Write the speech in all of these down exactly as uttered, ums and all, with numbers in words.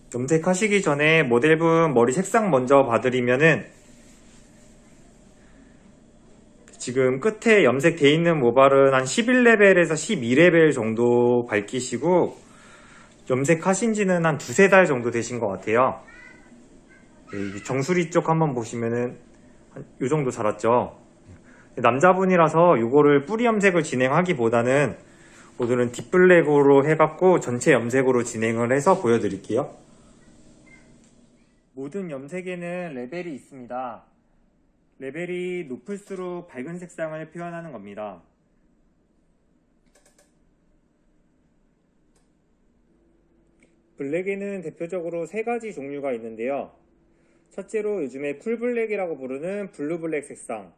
염색하시기 전에 모델분 머리 색상 먼저 봐드리면은 지금 끝에 염색돼 있는 모발은 한 십일 레벨에서 십이 레벨 정도 밝히시고 염색하신 지는 한 두세 달 정도 되신 것 같아요. 네, 정수리 쪽 한번 보시면은 이 정도 자랐죠. 남자분이라서 이거를 뿌리 염색을 진행하기보다는 오늘은 딥블랙으로 해갖고 전체 염색으로 진행을 해서 보여드릴게요. 모든 염색에는 레벨이 있습니다. 레벨이 높을수록 밝은 색상을 표현하는 겁니다. 블랙에는 대표적으로 세 가지 종류가 있는데요. 첫째로 요즘에 쿨블랙이라고 부르는 블루블랙 색상,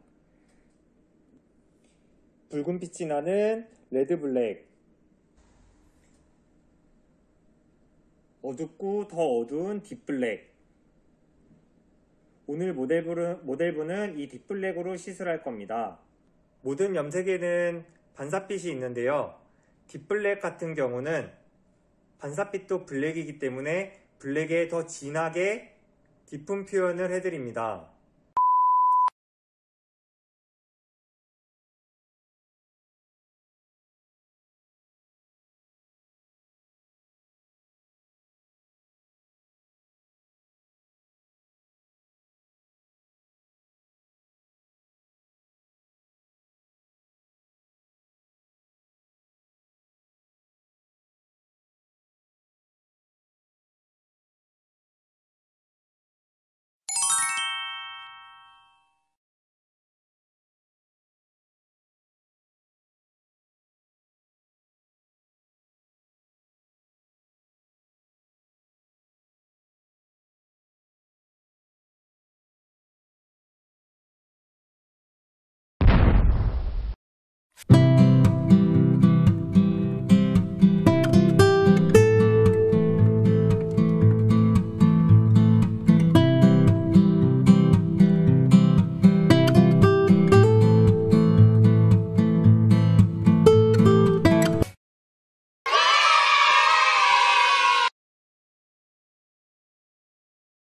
붉은 빛이 나는 레드블랙, 어둡고 더 어두운 딥블랙. 오늘 모델분은, 모델분은 이 딥블랙으로 시술할 겁니다. 모든 염색에는 반사빛이 있는데요. 딥블랙 같은 경우는 반사빛도 블랙이기 때문에 블랙에 더 진하게 깊은 표현을 해드립니다.